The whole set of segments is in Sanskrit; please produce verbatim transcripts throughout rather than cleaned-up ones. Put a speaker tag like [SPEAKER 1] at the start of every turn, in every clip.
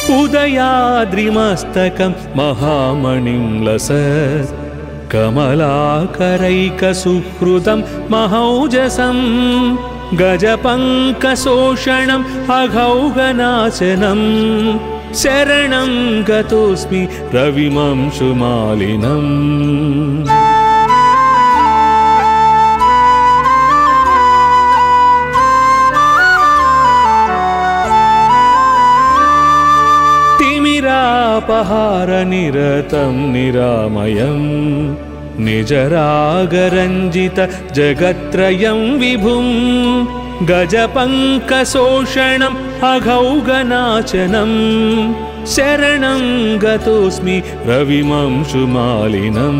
[SPEAKER 1] उदयाद्रिमस्तकं महामणिं लसत् कमलाकरैकसुहृदं महौजसं गजपङ्कशोषणम् अघौघनाशनं शरणं गतोऽस्मि रविमंशुमालिनम्। तिमिरापहारनिरतं निरामयं निजरागरञ्जित जगत्त्रयं विभुं गजपङ्कशोषणम् अघौघनाशनं शरणं गतोऽस्मि रविमंशुमालिनम्।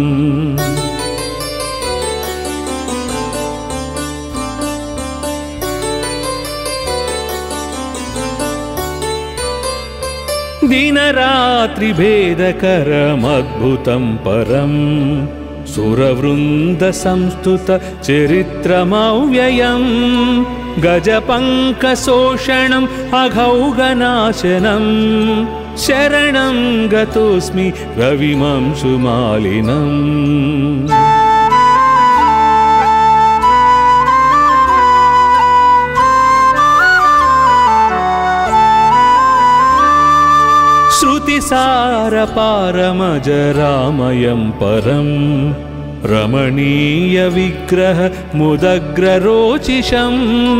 [SPEAKER 1] दिनरात्रिभेदकरमद्भुतं परं सुरवृन्दसंस्तुत चरित्रमव्ययं गजपङ्कशोषणम् अघौघनाशनं शरणं गतोऽस्मि रविमंशुमालिनम्। श्रुतिसारपारमजरामयं परं रमणीयविग्रह मुदग्ररोचिषं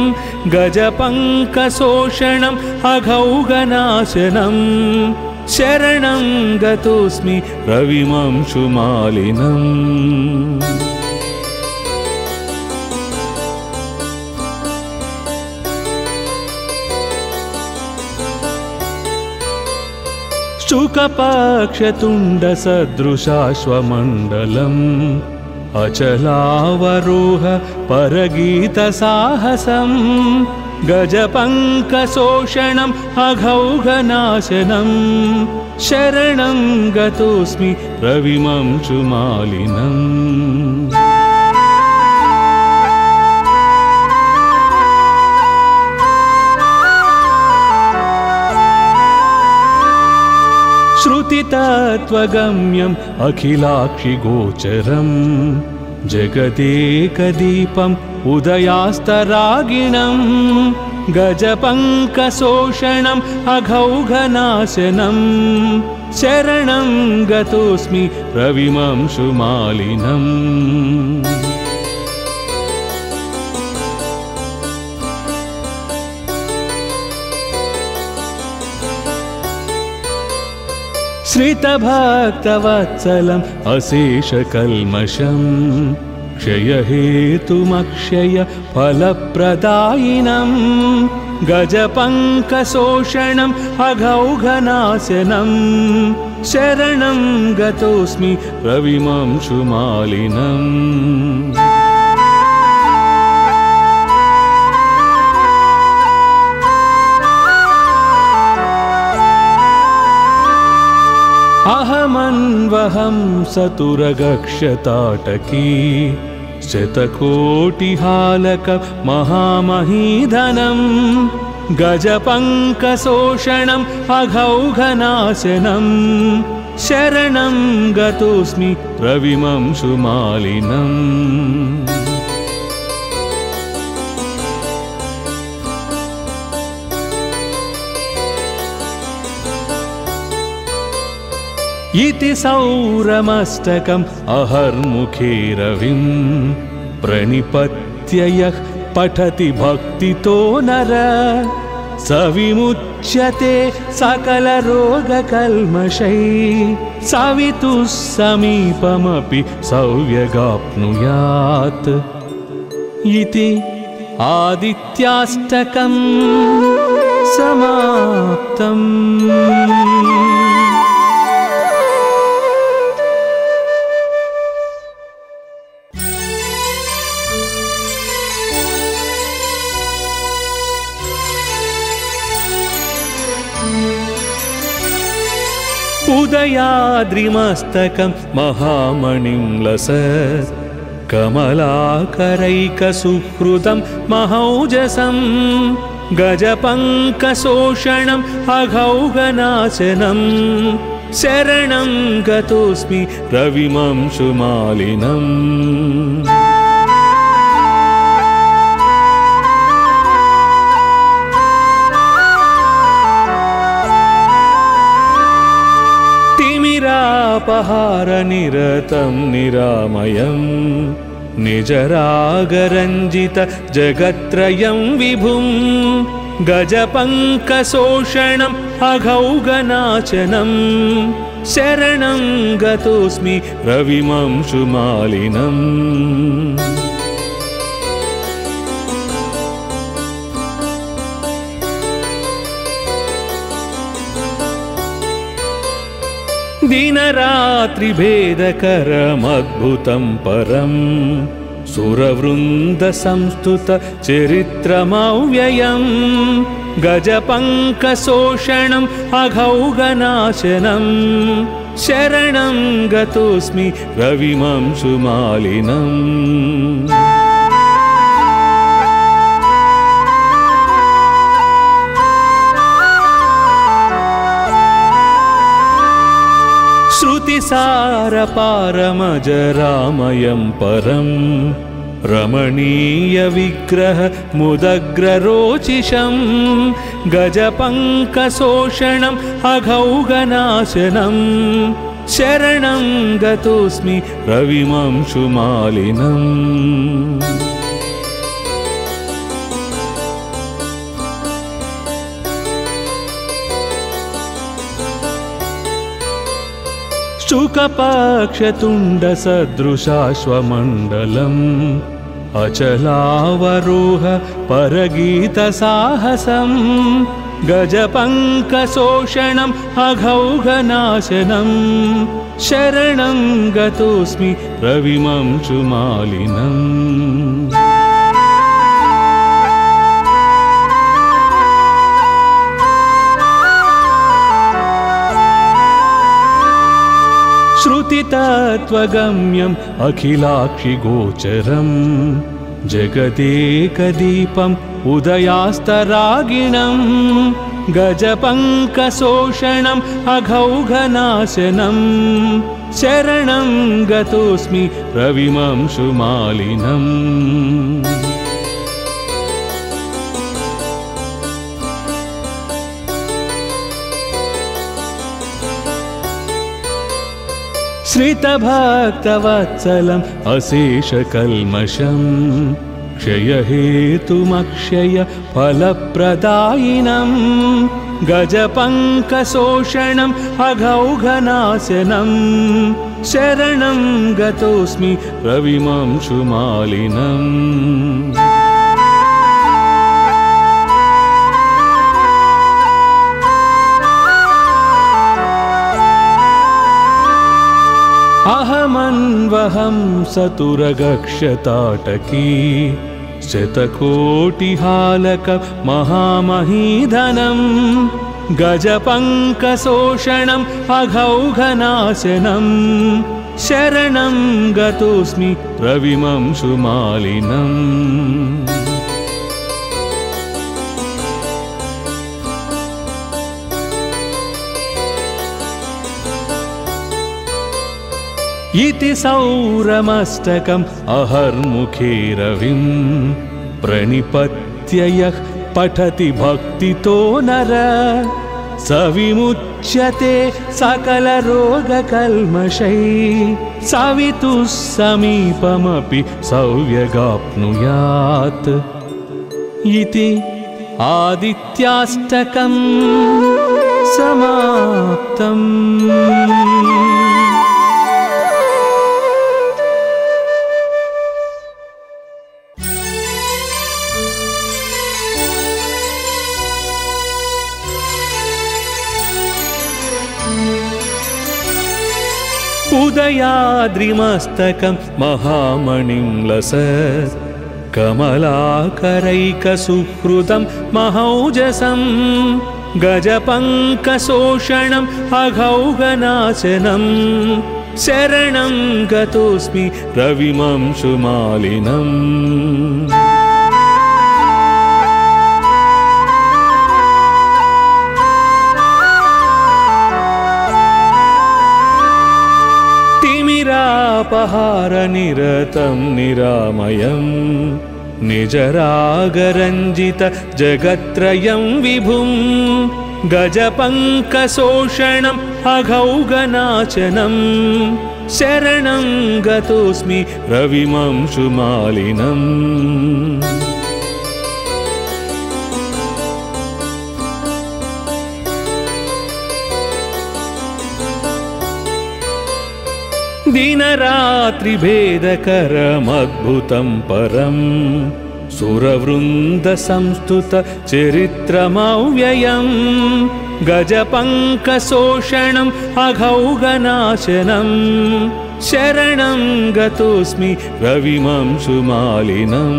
[SPEAKER 1] गजपङ्कशोषणम् अघौघनाशनं शरणं गतोऽस्मि रविमंशुमालिनम्। शुकपक्षतुण्डसदृशाश्वमण्डलम् अचलावरोह परगीतसाहसं गजपङ्कशोषणम् अघौघनाशनं शरणं गतोऽस्मि रविमंशुमालिनम्। श्रुतितत्त्वगम्यम् अखिलाक्षिगोचरं जगदेकदीपम् उदयास्तरागिणं गजपङ्कशोषणम् अघौघनाशनं शरणं गतोऽस्मि रविमंशुमालिनम्। श्रितभक्तवत्सलम् अशेषकल्मषं क्षयहेतुमक्षय फलप्रदायिनं गजपङ्कशोषणम् अघौघनाशनं शरणं गतोऽस्मि रविमंशुमालिनम्। अहमन्वहं सतुरगक्षताटकी शतकोटिहालक महामहीधनं गजपङ्कशोषणम् अघौघनाशनं शरणं गतोऽस्मि रविमंशुमालिनम्। इति सौरमस्तकम् अहर्मुखे रविं प्रणिपत्य यः पठति भक्तितो नर स विमुच्यते सकलरोगकल्मषैः सवितुः समीपमपि सौव्यगाप्नुयात् इति आदित्याष्टकम् समाप्तम्। उदयाद्रिमस्तकं महामणिं लसत् कमलाकरैकसुहृदं महौजसं गजपङ्कशोषणम् अघौघनाशनं शरणं गतोऽस्मि रविमंशुमालिनम् तिमिरापहारनिरतं निरामयं निजरागरञ्जित जगत्त्रयं विभुं गजपङ्कशोषणम् अघौघनाशनं शरणं गतोऽस्मि रविमंशुमालिनम् दिनरात्रिभेदकरमद्भुतं परं सुरवृन्दसंस्तुत चरित्रमव्ययं गजपङ्कशोषणम् अघौघनाशनं शरणं गतोऽस्मि रविमंशुमालिनम् श्रुतिसारपारमजरामयं परं रमणीयविग्रह मुदग्ररोचिषं गजपङ्कशोषणम् अघौघनाशनं शरणं गतोऽस्मि रविमंशुमालिनम् शुकपक्षतुण्डसदृशाश्वमण्डलम् अचलावरोह परगीतसाहसं गजपङ्कशोषणम् अघौघनाशनं शरणं गतोऽस्मि रविमंशुमालिनम् श्रुतितत्त्वगम्यम् अखिलाक्षिगोचरं जगदेकदीपम् उदयास्तरागिणं गजपङ्कशोषणम् अघौघनाशनं शरणं गतोऽस्मि रविमंशुमालिनम् श्रितभक्तवत्सलम् अशेषकल्मषं क्षयहेतुमक्षय फलप्रदायिनं गजपङ्कशोषणम् अघौघनाशनं शरणं गतोऽस्मि रविमंशुमालिनम् अहमन्वहं सतुरगक्षताटकी शतकोटिहालक महामहीधनं गजपङ्कशोषणम् अघौघनाशनं शरणं गतोऽस्मि रविमंशुमालिनम् इति सौरमस्तकम् अहर्मुखे रविं प्रणिपत्य यः पठति भक्तितो नर स विमुच्यते सकलरोगकल्मषैः सवितुः समीपमपि सौव्यगाप्नुयात् इति आदित्याष्टकम् समाप्तम्। उदयाद्रिमस्तकं महामणिं लसत् कमलाकरैकसुहृदं महौजसं गजपङ्कशोषणम् अघौघनाशनं शरणं गतोऽस्मि रविमंशुमालिनम्। तिमिरापहारनिरतं निरामयं निजरागरञ्जित जगत्त्रयं विभुं गजपङ्कशोषणम् अघौगनाशनं शरणं गतोऽस्मि रविमंशुमालिनम्। दिनरात्रिभेदकरमद्भुतं परं सुरवृन्दसंस्तुतचरित्रमव्ययं गजपङ्कशोषणम् अघौगनाशनं शरणं गतोऽस्मि रविमंशुमालिनम्।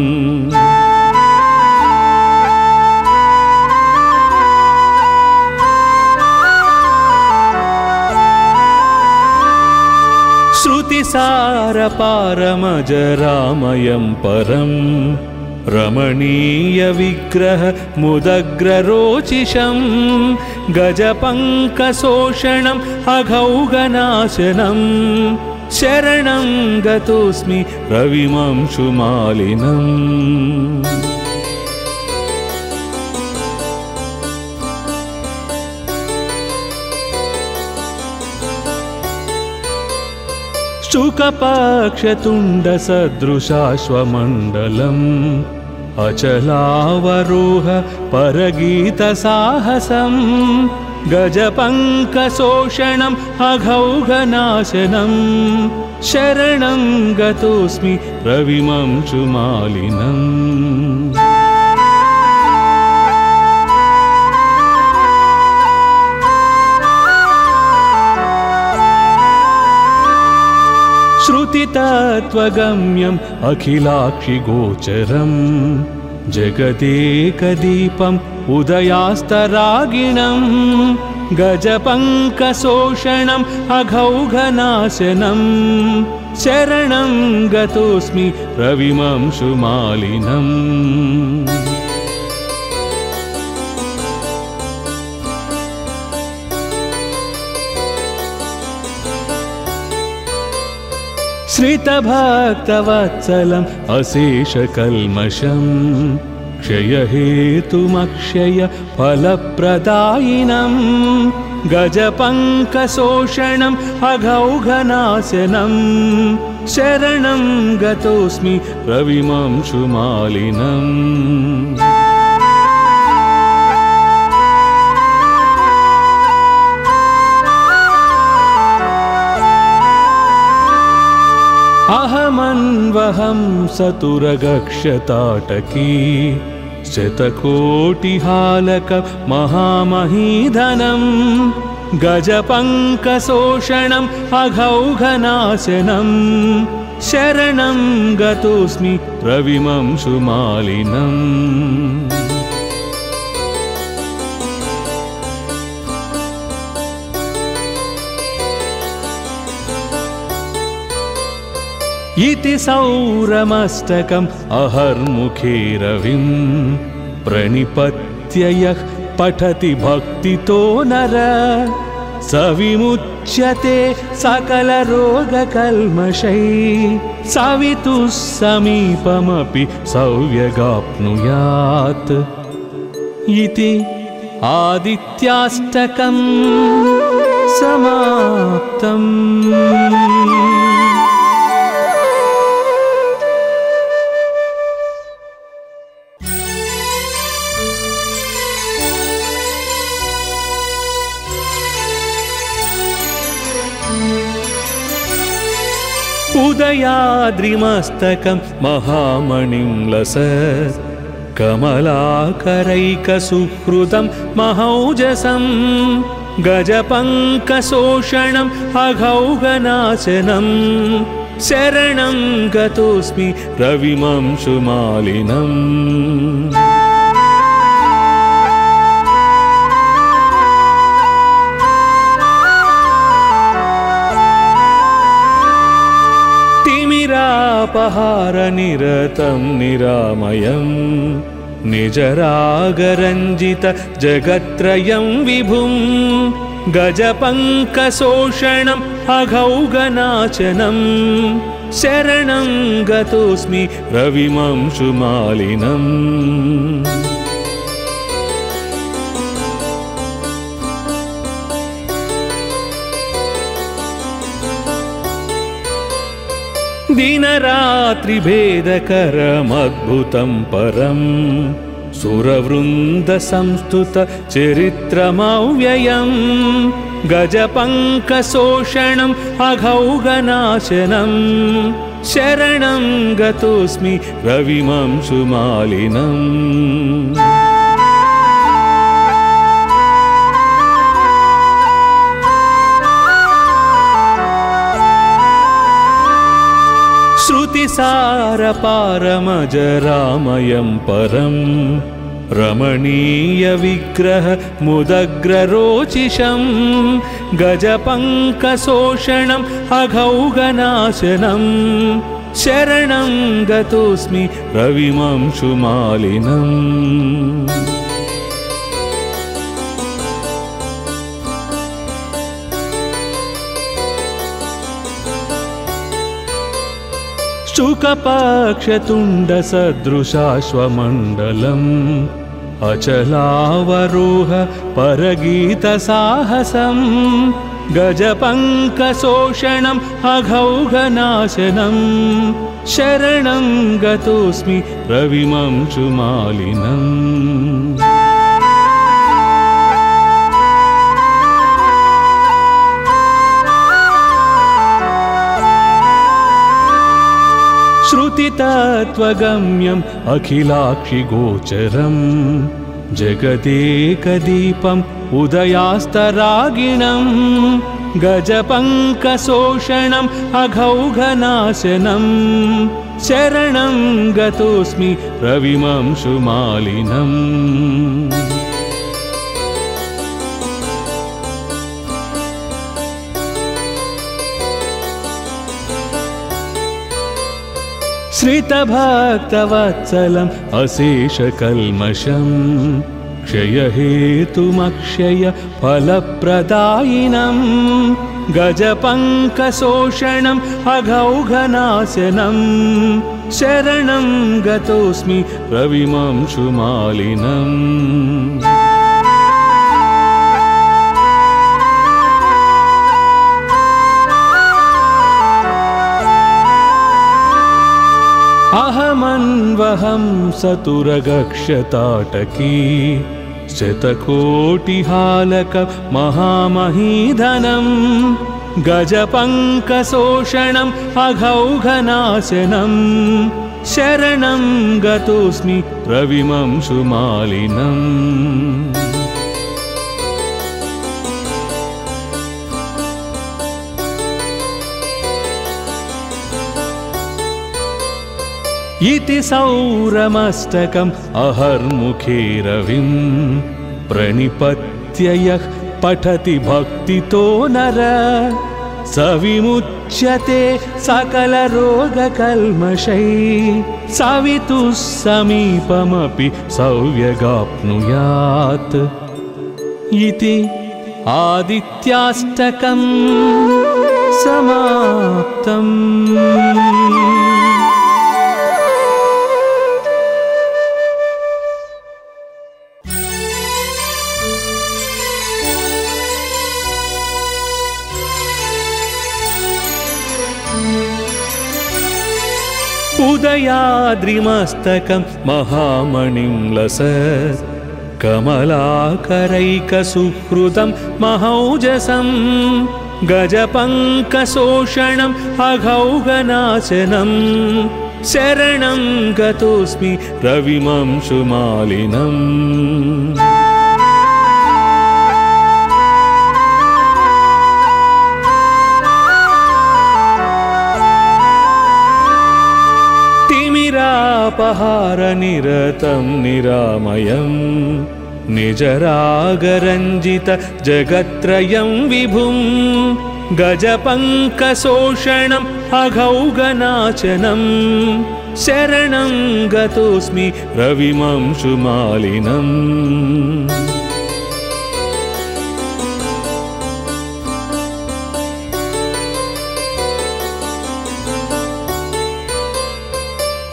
[SPEAKER 1] श्रुतिसारपारमजरामयं परं रमणीयविग्रहमुदग्ररोचिषं गजपङ्कशोषणम् अघौगनाशनं शरणं गतोऽस्मि रविमंशुमालिनम्। शुकपक्षतुण्डसदृशाश्वमण्डलम् अचलावरोह परगीतसाहसं गजपङ्कशोषणम् अघौगनाशनं शरणं गतोऽस्मि रविमंशुमालिनम्। श्रुतितत्त्वगम्यम् अखिलाक्षिगोचरं जगदेकदीपम् उदयास्तरागिणं गजपङ्कशोषणम् अघौगनाशनं शरणं गतोऽस्मि रविमंशुमालिनम्। श्रितभक्तवत्सलम् अशेषकल्मषं क्षयहेतुमक्षय फलप्रदायिनं गजपङ्कशोषणम् अघौगनाशनं शरणं गतोऽस्मि रविमंशुमालिनम्। अहमन्वहं सतुरगक्षताटकी शतकोटिहालक महामहीधनं गजपङ्कशोषणम् अघौगनाशनं शरणं गतोऽस्मि रविमंशुमालिनम्। इति सौरमस्तकम् अहर्मुखे रविं प्रणिपत्य यः पठति भक्तितो नर स विमुच्यते सकलरोगकल्मषैः सवितुः समीपमपि सौव्यगाप्नुयात्। इति आदित्याष्टकं समाप्तम्। उदयाद्रिमस्तकं महामणिं लसत् कमलाकरैकसुहृदं महौजसं गजपङ्कशोषणम् अघौगनाशनं शरणं गतोऽस्मि रविमंशुमालिनम्। तिमिरापहारनिरतं निरामयं निजरागरञ्जित जगत्त्रयं विभुं गजपङ्कशोषणम् अघौगनाशनं शरणं गतोऽस्मि रविमंशुमालिनम् दिनरात्रिभेदकरमद्भुतं परं सुरवृन्दसंस्तुतचरित्रमव्ययं गजपङ्कशोषणम् अघौगनाशनं शरणं गतोऽस्मि रविमंशुमालिनम् श्रुतिसारपारमजरामयं परं रमणीयविग्रह मुदग्ररोचिषं गजपङ्कशोषणम् अघौगनाशनं शरणं गतोऽस्मि रविमंशुमालिनम् शुकपक्षतुण्डसदृशाश्वमण्डलम् अचलावरोह परगीतसाहसं गजपङ्कशोषणम् अघौगनाशनं शरणं गतोऽस्मि रविमंशुमालिनम् श्रुतितत्त्वगम्यम् अखिलाक्षिगोचरं जगदेकदीपम् उदयास्तरागिणं गजपङ्कशोषणम् अघौगनाशनं शरणं गतोऽस्मि रविमंशुमालिनम् श्रितभक्तवत्सलम् अशेषकल्मषं क्षयहेतुमक्षय फलप्रदायिनं गजपङ्कशोषणम् अघौगनाशनं शरणं गतोऽस्मि रविमंशुमालिनम् अहमन्वहं सतुरगक्षताटकी शतकोटिहालक महामहीधनं गजपङ्कशोषणम् अघौगनाशनं शरणं गतोऽस्मि रविमंशुमालिनम् इति सौरमस्तकम् अहर्मुखे रविं प्रणिपत्य यः पठति भक्तितो नर स विमुच्यते सकलरोगकल्मषैः सवितुः समीपमपि सौव्यगाप्नुयात् इति आदित्याष्टकम् समाप्तम्। उदयाद्रिमस्तकं महामणिं लसत् कमलाकरैकसुहृदं महौजसं गजपङ्कशोषणम् अघौगनाशनं शरणं गतोऽस्मि रविमंशुमालिनम्। तिमिरापहारनिरतं निरामयं निजरागरञ्जित जगत्त्रयं विभुं गजपङ्कशोषणम् अघौगनाशनं शरणं गतोऽस्मि रविमंशुमालिनम्।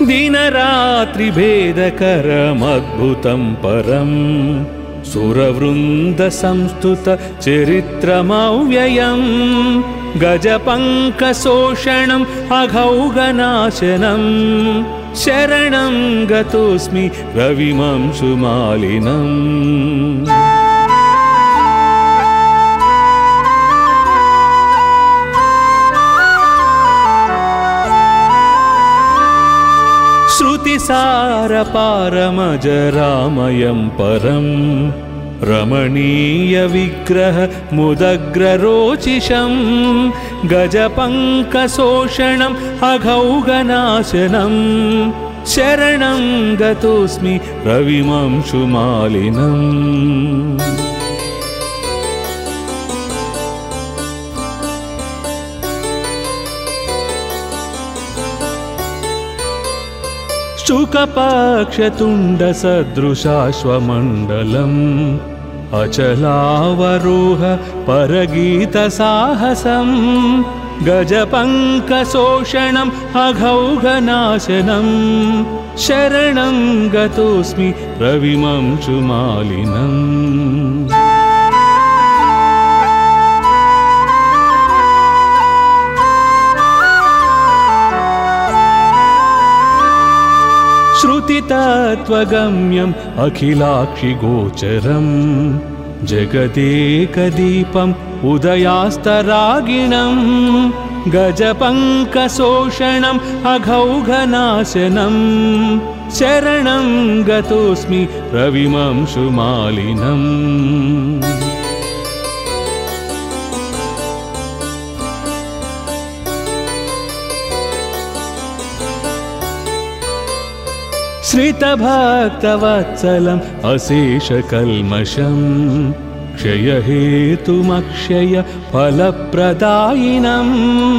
[SPEAKER 1] दिनरात्रिभेदकरमद्भुतं परम् सुरवृन्दसंस्तुतचरित्रमव्ययम् गजपङ्कशोषणम् अघौघनाशनम् शरणं गतोऽस्मि रविमंशुमालिनम्। श्रुतिसारपारमजरामयं परं रमणीयविग्रह मुदग्ररोचिषं गजपङ्कशोषणम् अघौघनाशनं शरणं गतोऽस्मि रविमंशुमालिनम्। शुकपक्षतुण्डसदृशाश्वमण्डलम् अचलावरोह परगीतसाहसम् गजपङ्कशोषणम् अघौघनाशनम् शरणं गतोऽस्मि रविमंशुमालिनम्। श्रुतितत्त्वगम्यम् अखिलाक्षिगोचरम् जगदेकदीपम् उदयास्तरागिणम् गजपङ्कशोषणम् अघौघनाशनम् शरणं गतोऽस्मि रविमंशुमालिनम्। श्रितभक्तवत्सलम् अशेषकल्मषम् क्षयहेतुमक्षय फलप्रदायिनम्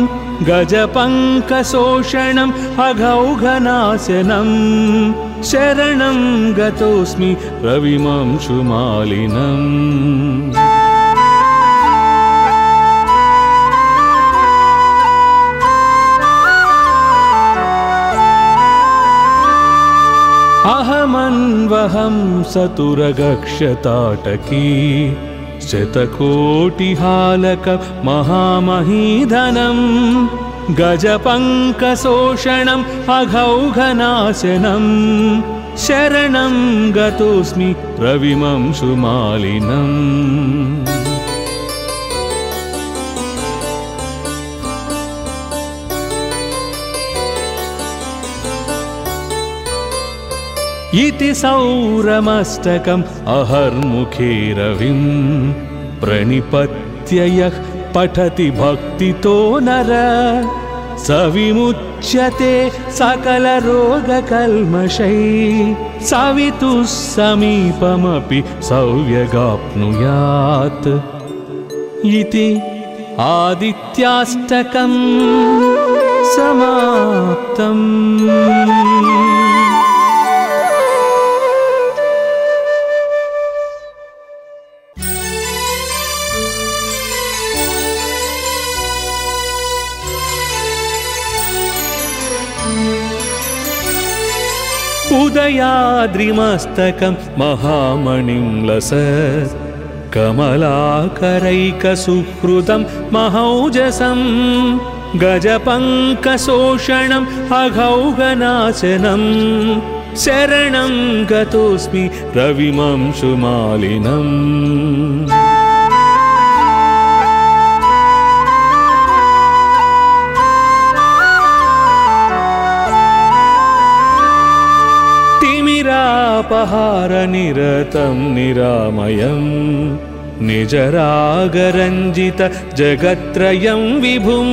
[SPEAKER 1] गजपङ्कशोषणम् अघौघनाशनम् शरणं गतोऽस्मि रविमंशुमालिनम्। अहमन्वहं सतुरगक्षताटकी शतकोटिहालक महामहीधनं गजपङ्कशोषणम् अघौघनाशनं शरणं गतोऽस्मि रविमंशुमालिनम्। इति सौरमस्तकम् अहर्मुखे रविम् प्रणिपत्य यः पठति भक्तितो नर स विमुच्यते सकलरोगकल्मषैः सवितुः समीपमपि सौव्यगाप्नुयात्। इति आदित्याष्टकम् समाप्तम्। उदयाद्रिमस्तकं महामणिं लसत् कमलाकरैकसुहृदं महौजसं गजपङ्कशोषणम् अघौघनाशनं शरणं गतोऽस्मि रविमंशुमालिनम्। तिमिरापहारनिरतं निरामयम् निजरागरञ्जित जगत्त्रयं विभुं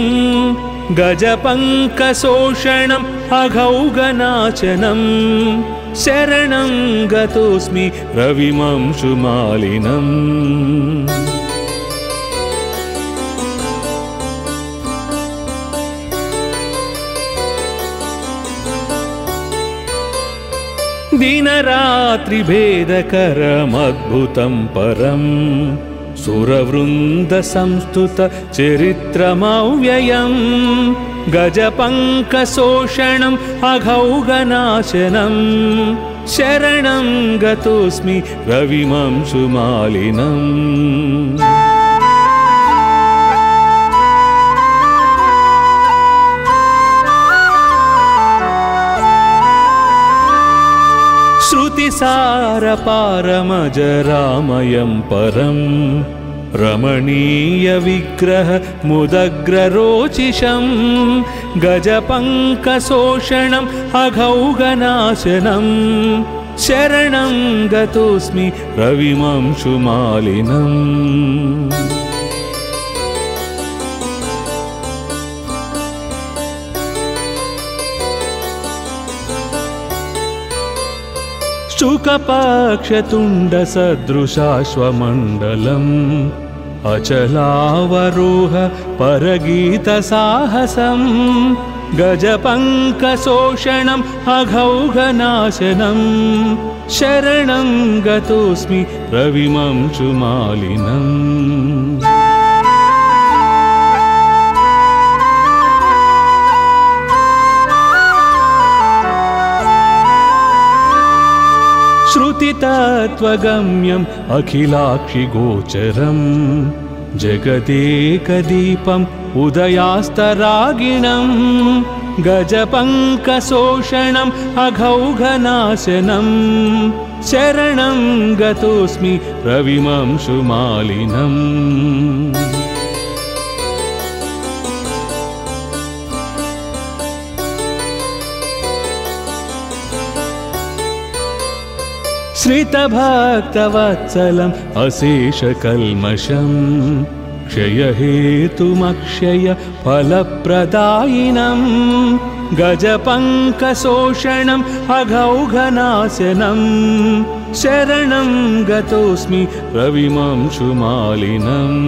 [SPEAKER 1] गजपङ्कशोषणम् अघौघनाशनं शरणं गतोऽस्मि रविमंशुमालिनम्। दिनरात्रिभेदकरमद्भुतं परं सुरवृन्दसंस्तुतचरित्रमव्ययम् गजपङ्कशोषणम् अघौघनाशनं शरणं गतोऽस्मि रविमंशुमालिनम् श्रुतिसारपारमजरामयं परम् रमणीयविग्रह मुदग्ररोचिषं गजपङ्कशोषणम् अघौघनाशनं शरणं गतोऽस्मि रविमंशुमालिनम् शुकपक्षतुण्डसदृशाश्वमण्डलम् अचलावरोह परगीतसाहसं गजपङ्कशोषणम् अघौघनाशनं शरणं गतोऽस्मि रविमंशुमालिनम् श्रुतितत्त्वगम्यम् अखिलाक्षिगोचरम् जगदेकदीपम् उदयास्तरागिणम् गजपङ्कशोषणम् अघौघनाशनं शरणं गतोऽस्मि रविमंशुमालिनम् श्रितभक्तवत्सलम् अशेषकल्मषम् क्षयहेतुमक्षय फलप्रदायिनं गजपङ्कशोषणम् अघौघनाशनं शरणं गतोऽस्मि रविमंशुमालिनम्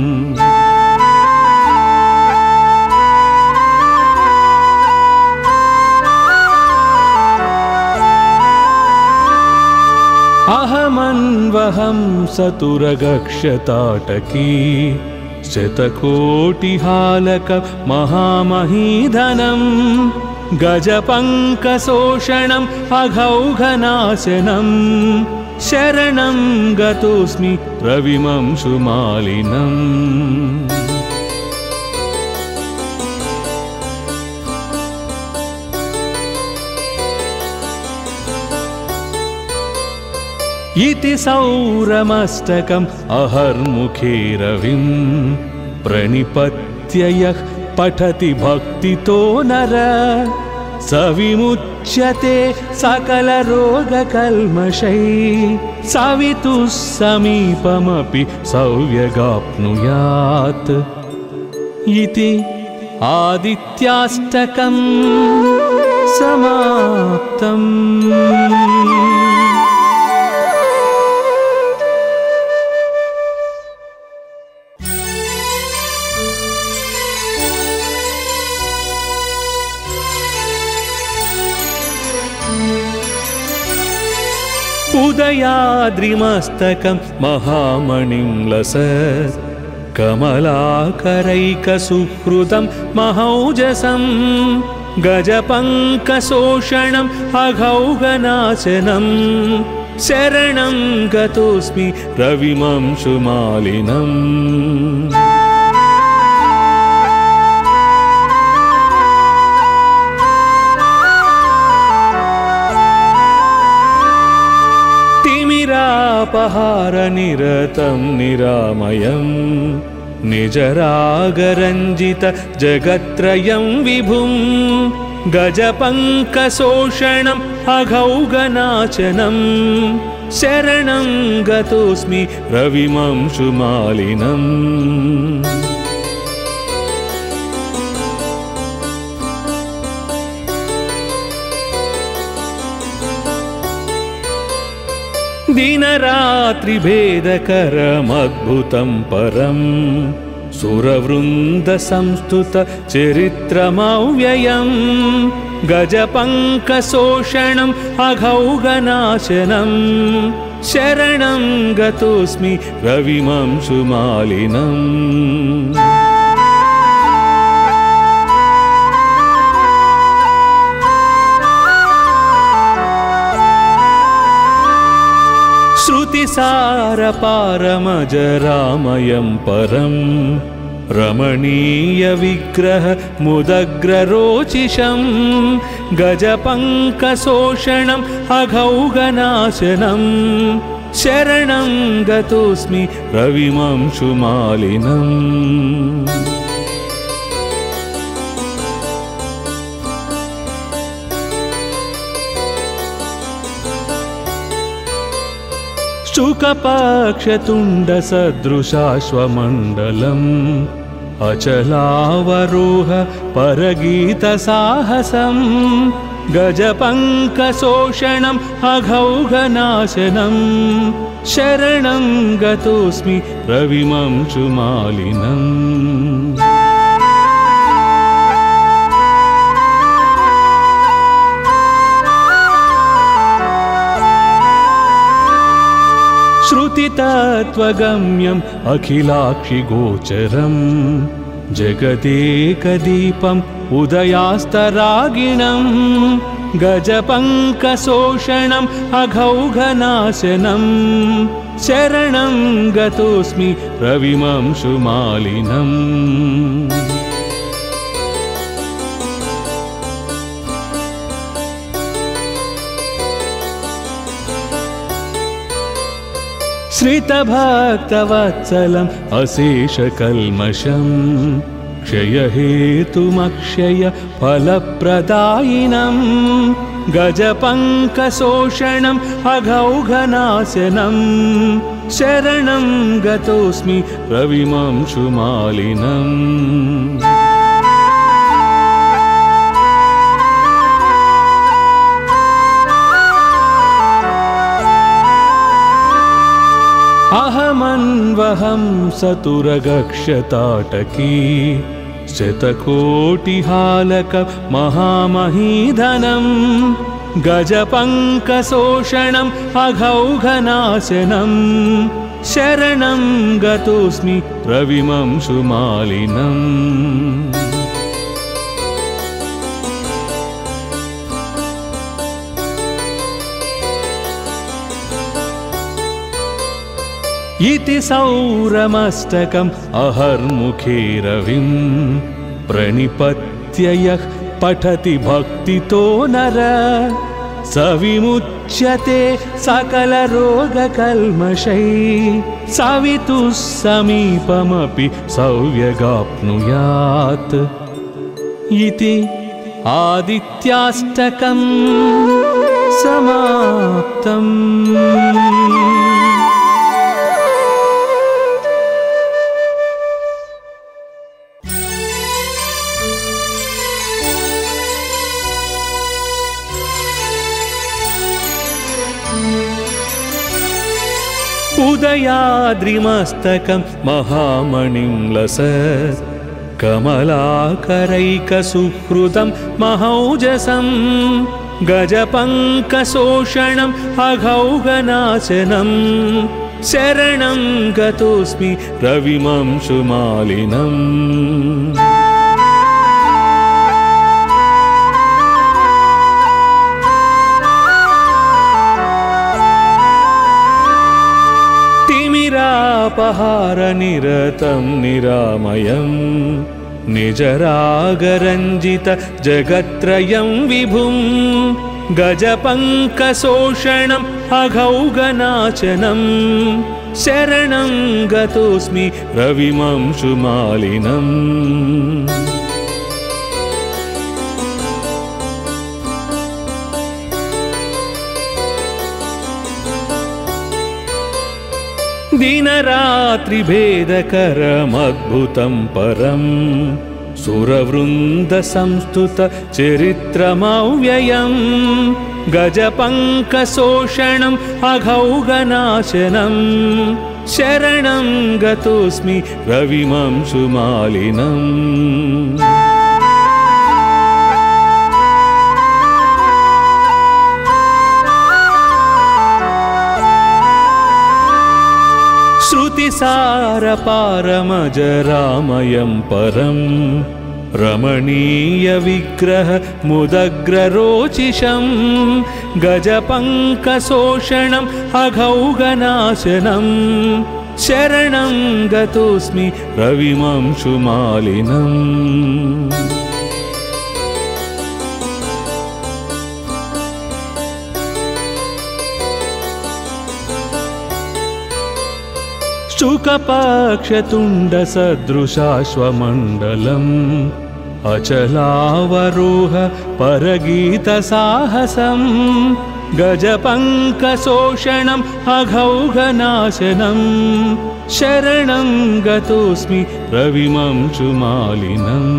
[SPEAKER 1] अहमन्वहं सतुरगक्षताटकी शतकोटिहालक महामहीधनं गजपङ्कशोषणम् अघौघनाशनं शरणं गतोऽस्मि रविमंशुमालिनम् इति सौरमस्तकम् अहर्मुखे रविं प्रणिपत्य यः पठति भक्तितो नर स विमुच्यते सकलरोगकल्मषैः सवितुः समीपमपि सौव्यगाप्नुयात् इति आदित्याष्टकम् समाप्तम्। उदयाद्रिमस्तकं महामणिं लसत् कमलाकरैकसुहृदं महौजसं गजपङ्कशोषणम् अघौघनाशनं शरणं गतोऽस्मि रविमंशुमालिनम् तिमिरापहारनिरतं निरामयं निजरागरञ्जित जगत्त्रयं विभुं गजपङ्कशोषणम् अघौघनाशनं शरणं गतोऽस्मि रविमंशुमालिनम् दिनरात्रिभेदकरमद्भुतं परं सुरवृन्दसंस्तुतचरित्रमव्ययं गजपङ्कशोषणम् अघौघनाशनं शरणं गतोऽस्मि रविमंशुमालिनम्। श्रुतिसारपारमजरामयं परं रमणीयविग्रह मुदग्ररोचिषं गजपङ्कशोषणम् अघौघनाशनं शरणं गतोऽस्मि रविमंशुमालिनम्। शुकपक्षतुण्डसदृशाश्वमण्डलम् अचलावरोह परगीतसाहसं गजपङ्कशोषणम् अघौघनाशनं शरणं गतोऽस्मि रविमंशुमालिनम्। श्रुतितत्त्वगम्यम् अखिलाक्षिगोचरं जगदेकदीपम् उदयास्तरागिणं गजपङ्कशोषणम् अघौघनाशनं शरणं गतोऽस्मि रविमंशुमालिनम्। श्रितभक्तवत्सलम् अशेषकल्मषं क्षयहेतुमक्षय फलप्रदायिनं गजपङ्कशोषणम् अघौघनाशनं शरणं गतोऽस्मि रविमंशुमालिनम्। अहमन्वहं सतुरगक्षताटकी शतकोटिहालक महामहीधनं गजपङ्कशोषणम् अघौघनाशनं शरणं गतोऽस्मि रविमंशुमालिनम्। इति सौरमस्तकम् अहर्मुखे रविं प्रणिपत्य यः पठति भक्तितो नर स विमुच्यते सकलरोगकल्मषैः सवितुः समीपमपि सौव्यगाप्नुयात्। इति आदित्याष्टकम् समाप्तम्। उदयाद्रिमस्तकं महामणिं लसत् कमलाकरैकसुहृदं महौजसं गजपङ्कशोषणम् अघौघनाशनं शरणं गतोऽस्मि रविमंशुमालिनम्। तिमिरापहारनिरतं निरामयं निजरागरञ्जित जगत्त्रयं विभुं गजपङ्कशोषणम् अघौघनाशनं शरणं गतोऽस्मि रविमंशुमालिनम्। दिनरात्रिभेदकरमद्भुतं परं सुरवृन्दसंस्तुत चरित्रमव्ययं गजपङ्कशोषणम् अघौघनाशनं शरणं गतोऽस्मि रविमंशुमालिनम्। श्रुतिसारपारमजरामयं परं रमणीयविग्रह मुदग्ररोचिषं गजपङ्कशोषणम् अघौघनाशनं शरणं गतोऽस्मि रविमंशुमालिनम्। शुकपक्षतुण्डसदृशाश्वमण्डलम् अचलावरोह परगीतसाहसम् गजपङ्कशोषणम् अघौघनाशनं शरणं गतोऽस्मि रविमंशुमालिनम्।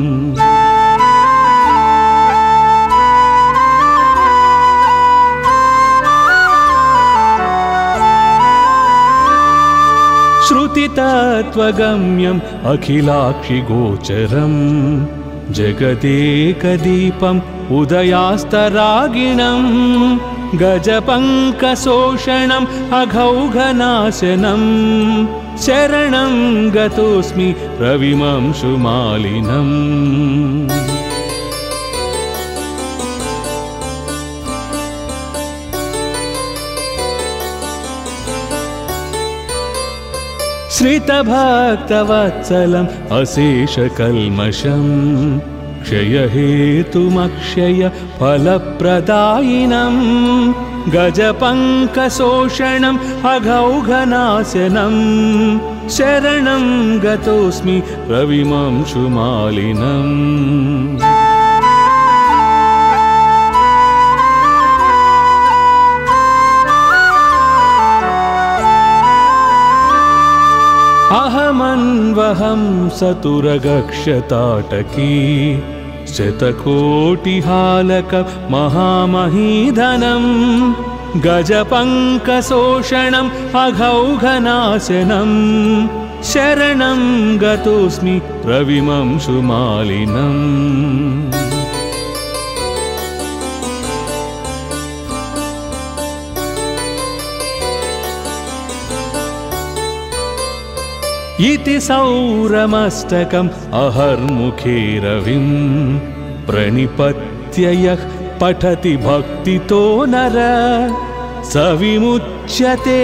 [SPEAKER 1] श्रुतितत्त्वगम्यम् अखिलाक्षिगोचरम् जगदेकदीपम् उदयास्तरागिणम् गजपङ्कशोषणम् अघौघनाशनं शरणं गतोऽस्मि रविमंशुमालिनम्। श्रितभक्तवत्सलम् अशेषकल्मषम् क्षयहेतुमक्षय फलप्रदायिनं गजपङ्कशोषणम् अघौघनाशनं शरणं गतोऽस्मि रविमंशुमालिनम्। अहमन्वहं सतुरगक्षताटकी शतकोटिहालक महामहीधनं गजपङ्कशोषणम् अघौघनाशनं शरणं गतोऽस्मि रविमंशुमालिनम्। इति सौरमस्तकम् अहर्मुखे रविं प्रणिपत्य यः पठति भक्तितो नर स विमुच्यते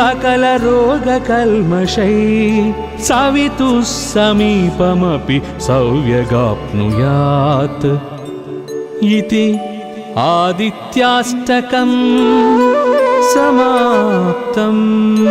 [SPEAKER 1] सकलरोगकल्मषैः सवितुः समीपमपि सौव्यगाप्नुयात्। इति आदित्याष्टकम् समाप्तम्।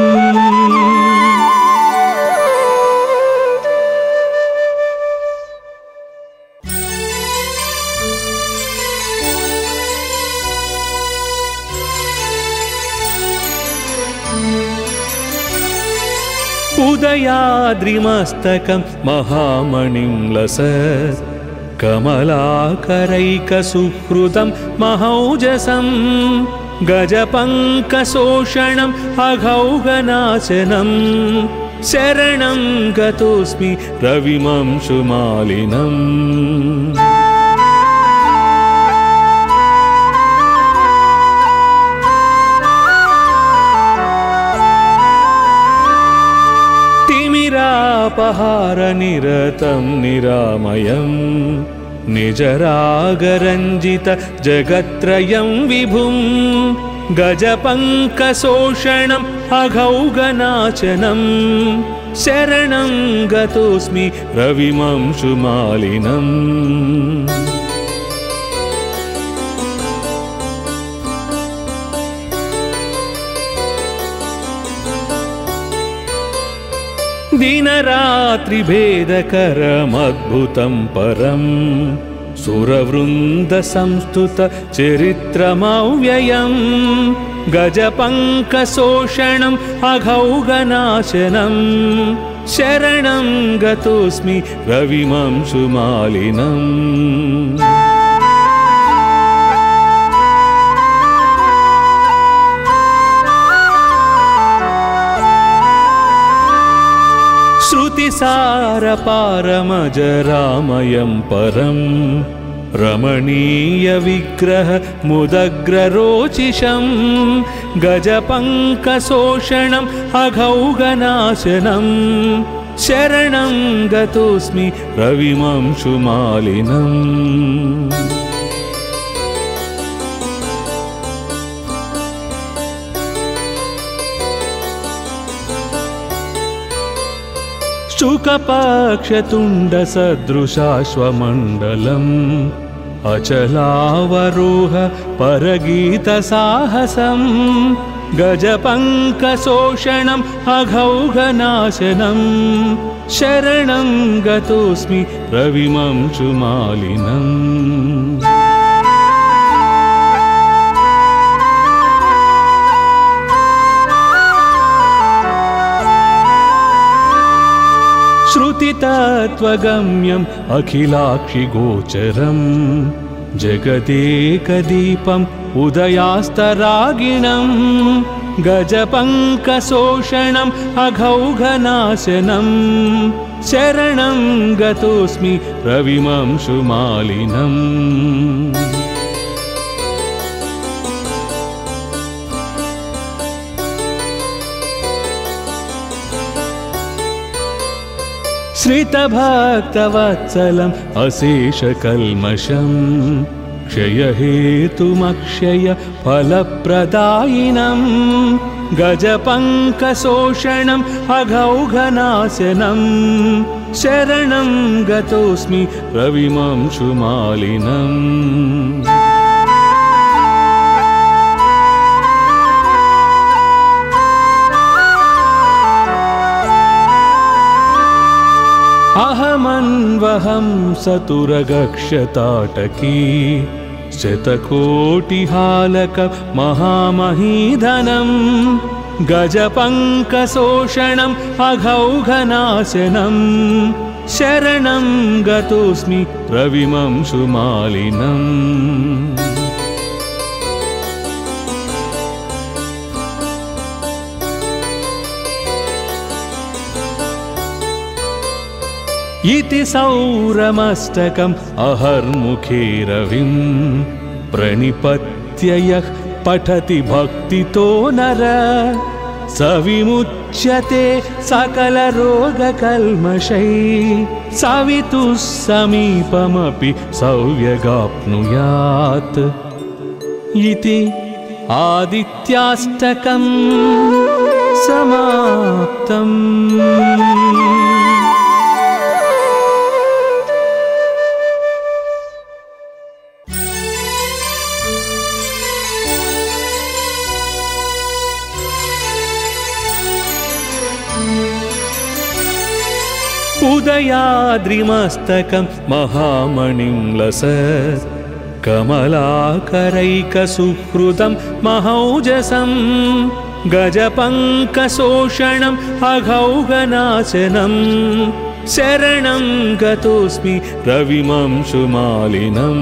[SPEAKER 1] उदयाद्रिमस्तकं महामणिं लसत् कमलाकरैकसुहृदं महौजसं गजपङ्कशोषणम् अघौघनाशनं शरणं गतोऽस्मि रविमंशुमालिनम्। तिमिरापहारनिरतं निरामयं निजरागरञ्जित जगत्त्रयं विभुं गजपङ्कशोषणम् अघौघनाशनं शरणं गतोऽस्मि रविमंशुमालिनम्। दिनरात्रिभेदकरमद्भुतं परं सुरवृन्दसंस्तुत चरित्रमव्ययं गजपङ्कशोषणम् अघौघनाशनं शरणं गतोऽस्मि रविमंशुमालिनम्। श्रुतिसारपारमजरामयं परं रमणीयविग्रह मुदग्ररोचिषं गजपङ्कशोषणम् अघौघनाशनं शरणं गतोऽस्मि रविमंशुमालिनम्। शुकपक्षतुण्डसदृशाश्वमण्डलम् अचलावरोह परगीतसाहसम् गजपङ्कशोषणम् अघौघनाशनम् शरणं गतोऽस्मि रविमंशुमालिनम्। श्रुतितत्त्वगम्यम् अखिलाक्षिगोचरम् जगदेकदीपम् उदयास्तरागिणम् गजपङ्कशोषणम् अघौघनाशनम् शरणं गतोऽस्मि रविमंशुमालिनम्। श्रितभक्तवत्सलम् अशेषकल्मषम् क्षयहेतुमक्षय फलप्रदायिनम् गजपङ्कशोषणम् अघौघनाशनम् शरणं गतोऽस्मि रविमंशुमालिनम्। अहमन्वहं सतुरगक्षताटकी शतकोटिहालक महामहीधनं गजपङ्कशोषणम् अघौघनाशनम् शरणं गतोऽस्मि रविमंशुमालिनम्। इति सौरमस्तकम् अहर्मुखे रविं प्रणिपत्य यः पठति भक्तितो नर स विमुच्यते सकलरोगकल्मषैः सवितुः समीपमपि सौव्यगाप्नुयात् इति आदित्याष्टकम् समाप्तम्। उदयाद्रिमस्तकं महामणिं लसत् कमलाकरैकसुहृदं महौजसं गजपङ्कशोषणम् अघौघनाशनम् शरणं गतोऽस्मि रविमंशुमालिनम्।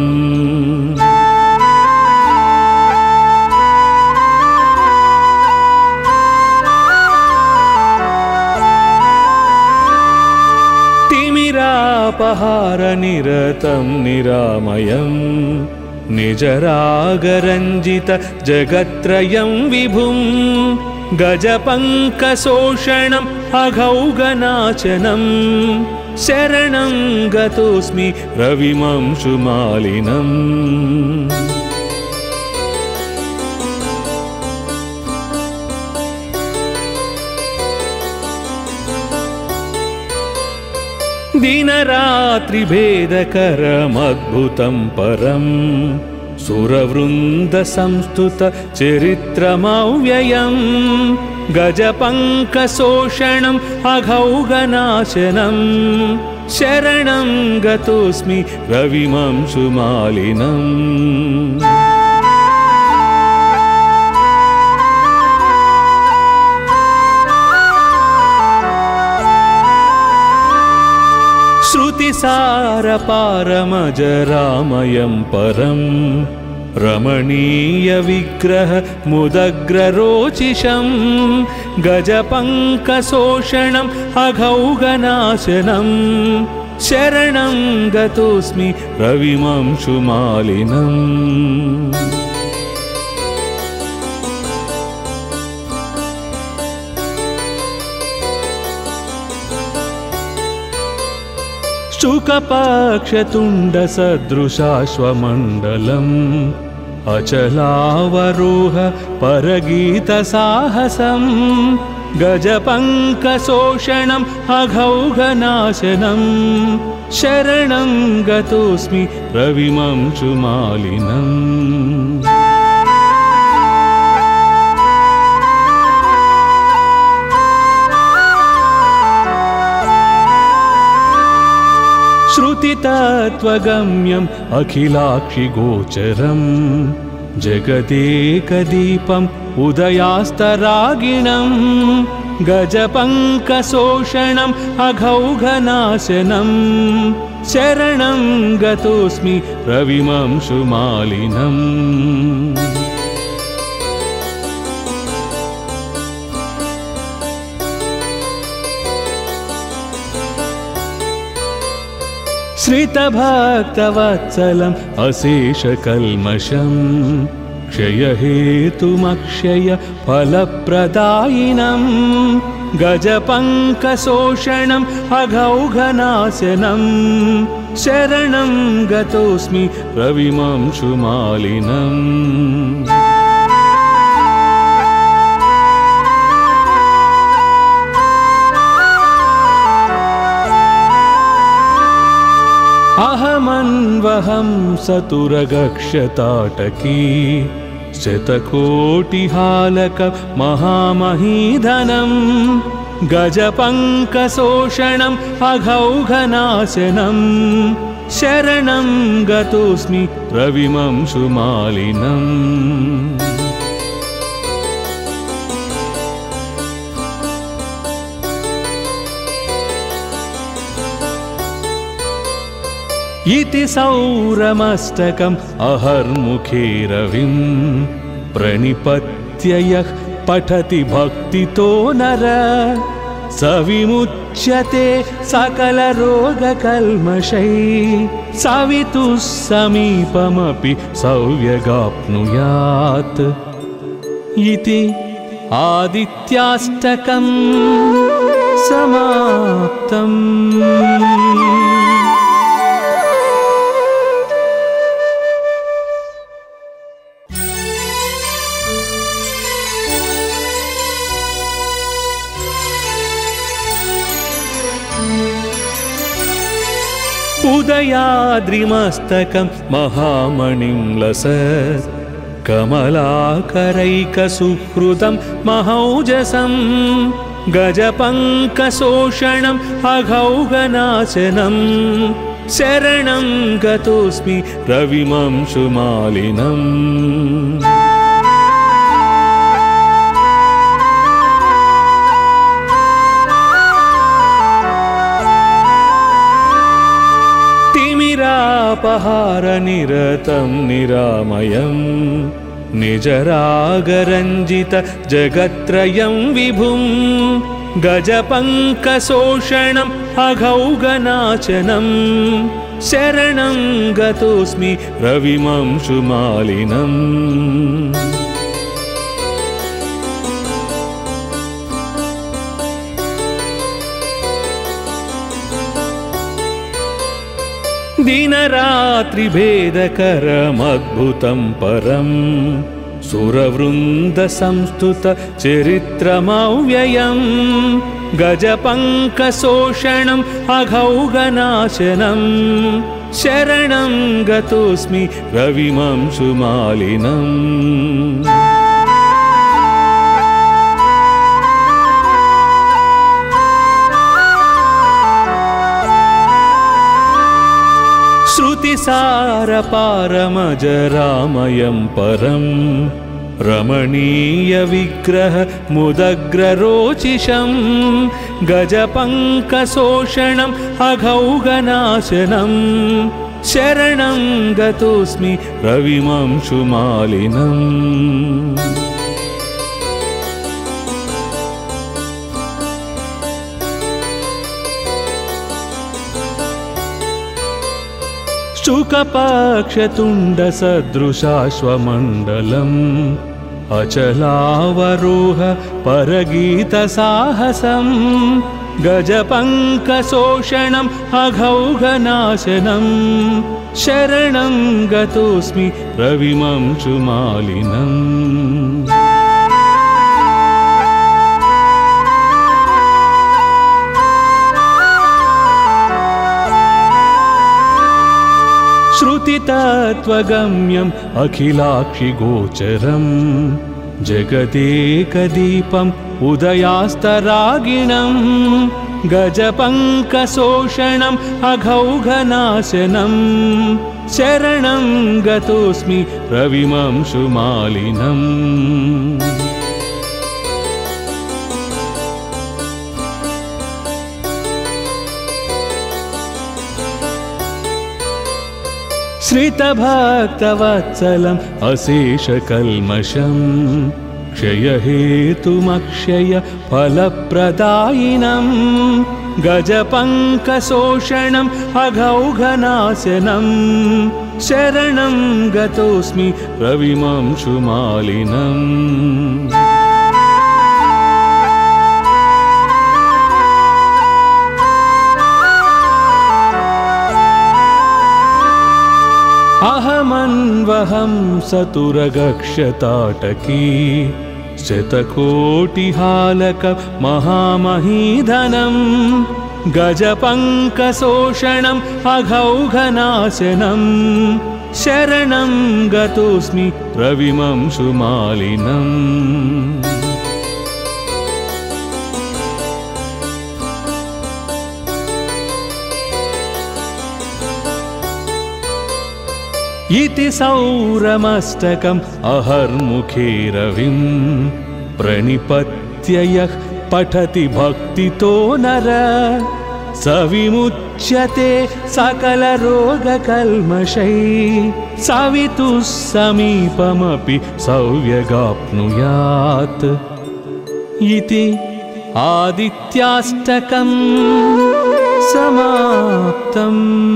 [SPEAKER 1] तिमिरापहारनिरतं निरामयं निजरागरञ्जित जगत्त्रयं विभुं गजपङ्कशोषणम् अघौघनाशनम् शरणं गतोऽस्मि रविमंशुमालिनम्। दिनरात्रिभेदकरमद्भुतं परम् सुरवृन्दसंस्तुत चरित्रमव्ययम् गजपङ्कशोषणम् अघौघनाशनम् शरणं गतोऽस्मि रविमंशुमालिनम्। श्रुतिसारपारमजरामयं परं रमणीयविग्रह मुदग्ररोचिषं गजपङ्कशोषणम् अघौघनाशनम् शरणं गतोऽस्मि रविमंशुमालिनम्। शुकपक्षतुण्डसदृशाश्वमण्डलम् अचलावरोह परगीतसाहसम् गजपङ्कशोषणम् अघौघनाशनम् शरणं गतोऽस्मि रविमंशुमालिनम्। श्रुतितत्त्वगम्यम् अखिलाक्षिगोचरम् जगदेकदीपम् उदयास्तरागिणम् गजपङ्कशोषणम् अघौघनाशनम् शरणं गतोऽस्मि रविमंशुमालिनम्। श्रितभक्तवत्सलम् अशेषकल्मषम् क्षयहेतुमक्षय फलप्रदायिनम् गजपङ्कशोषणम् अघौघनाशनम् शरणं गतोऽस्मि रविमंशुमालिनम्। अहमन्वहं सतुरगक्षताटकी शतकोटिहालक महामहीधनम् गजपङ्कशोषणम् अघौघनाशनम् शरणं गतोऽस्मि रविमंशुमालिनम्। इति सौरमस्तकम् अहर्मुखे रविम् प्रणिपत्य यः पठति भक्तितो नर स विमुच्यते सकलरोगकल्मषैः सवितुः समीपमपि सौव्यगाप्नुयात्। इति आदित्याष्टकम् समाप्तम्। उदयाद्रिमस्तकं महामणिं लसत् कमलाकरैकसुहृदं महौजसं गजपङ्कशोषणम् अघौघनाशनम् शरणं गतोऽस्मि रविमंशुमालिनम्। तिमिरापहारनिरतं निरामयम् निजरागरञ्जित जगत्त्रयं विभुम् गजपङ्कशोषणम् अघौघनाशनम् शरणं गतोऽस्मि रविमंशुमालिनम्। दिनरात्रिभेदकरमद्भुतं परम् सुरवृन्दसंस्तुत चरित्रमव्ययम् गजपङ्कशोषणम् अघौघनाशनम् शरणं गतोऽस्मि रविमंशुमालिनम्। श्रुतिसारपारमजरामयं परम् रमणीयविग्रह मुदग्ररोचिषम् गजपङ्कशोषणम् अघौघनाशनम् शरणं गतोऽस्मि रविमंशुमालिनम्। शुकपक्षतुण्डसदृशाश्वमण्डलम् अचलावरोह परगीतसाहसम् गजपङ्कशोषणम् अघौघनाशनम् शरणं गतोऽस्मि रविमंशुमालिनम् श्रुतितत्त्वगम्यम् अखिलाक्षिगोचरम् जगदेकदीपम् उदयास्तरागिणम् गजपङ्कशोषणम् अघौघनाशनम् शरणं गतोऽस्मि रविमंशुमालिनम् श्रितभक्तवत्सलम् अशेषकल्मषम् क्षयहेतुमक्षय फलप्रदायिनम् गजपङ्कशोषणम् अघौघनाशनम् शरणं गतोऽस्मि रविमंशुमालिनम् अहमन्वहं सतुरगक्षताटकी शतकोटिहालक महामहीधनम् गजपङ्कशोषणम् अघौघनाशनम् शरणं गतोऽस्मि रविमंशुमालिनम् इति सौरमस्तकम् अहर्मुखे रविं प्रणिपत्य यः पठति भक्तितो नर स विमुच्यते सकलरोगकल्मषैः सवितुः समीपमपि सौव्यगाप्नुयात् इति आदित्याष्टकम् समाप्तम्।